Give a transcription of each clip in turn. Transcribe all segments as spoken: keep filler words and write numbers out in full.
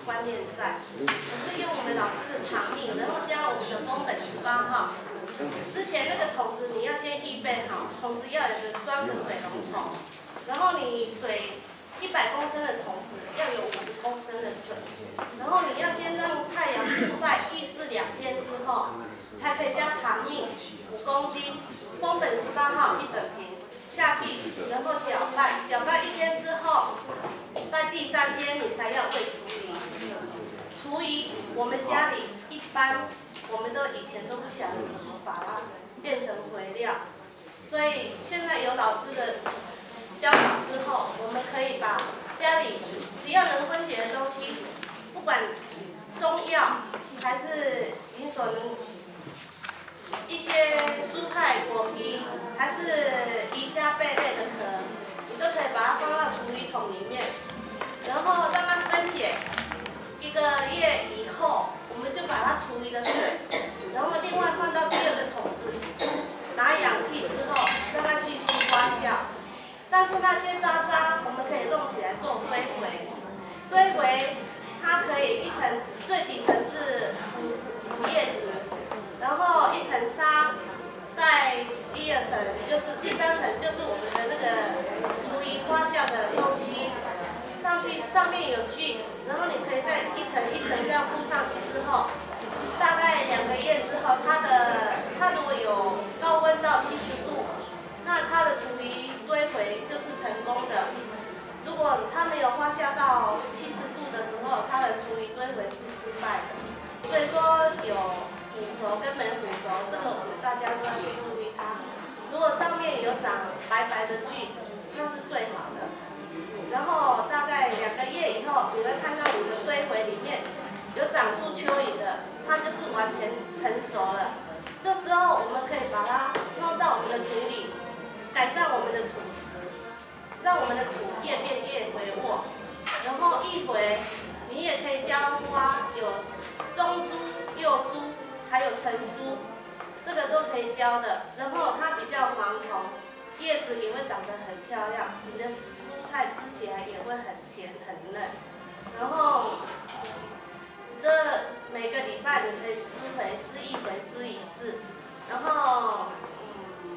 观念在。我是用我们老师的糖蜜，然后加我们的枫本十八号。之前那个桶子你要先预备好，桶子要有个装个水龙头，然后你水一百公升的桶子要有五十公升的水，然后你要先让太阳晒一至两天之后，才可以加糖蜜五公斤，枫本十八号一整瓶。 下去，然后搅拌，搅拌一天之后，在第三天你才要喂厨余。厨余我们家里一般，我们都以前都不晓得怎么把它变成肥料，所以现在有老师的教导之后，我们可以把家里只要能分解的东西，不管中药还是你所能。 一些蔬菜果皮，还是鱼虾贝类的壳，你都可以把它放到处理桶里面，然后让它分解。一个月以后，我们就把它处理的水，然后另外放到第二个桶子，拿氧气之后，让它继续发酵。但是那些渣渣，我们可以弄起来做堆肥。堆肥它可以一层，最底层是腐腐叶子。 然后一层沙，再第二层就是第三层就是我们的那个厨余发酵的东西，上去上面有菌，然后你可以再一层一层这样铺上去之后，大概两个月之后，它的它如果有高温到七十度，那它的厨余堆肥就是成功的。如果它没有发酵到七十度的时候，它的厨余堆肥是失败的。所以说有。 腐熟跟没腐熟，这个我们大家都要去注意它。如果上面有长白白的菌，那是最好的。然后大概两个月以后，你会看到你的堆肥里面有长出蚯蚓的，它就是完全成熟了。这时候我们可以把它弄到我们的土里，改善我们的土质，让我们的土越变越肥沃。然后一回，你也可以浇花，有中珠、幼珠。 还有成珠，这个都可以浇的。然后它比较防虫，叶子也会长得很漂亮，你的蔬菜吃起来也会很甜很嫩。然后这每个礼拜你可以施肥，施一回，施一次。然后嗯，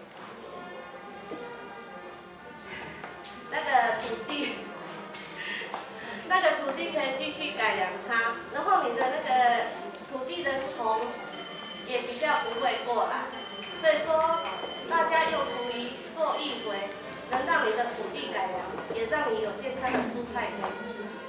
那个土地，那个土地可以继续改良它。然后你的那个。 土地的虫也比较不会过来，所以说大家用厨余做易肥，能让你的土地改良，也让你有健康的蔬菜可以吃。